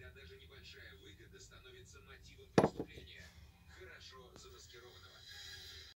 Иногда даже небольшая выгода становится мотивом преступления, хорошо замаскированного.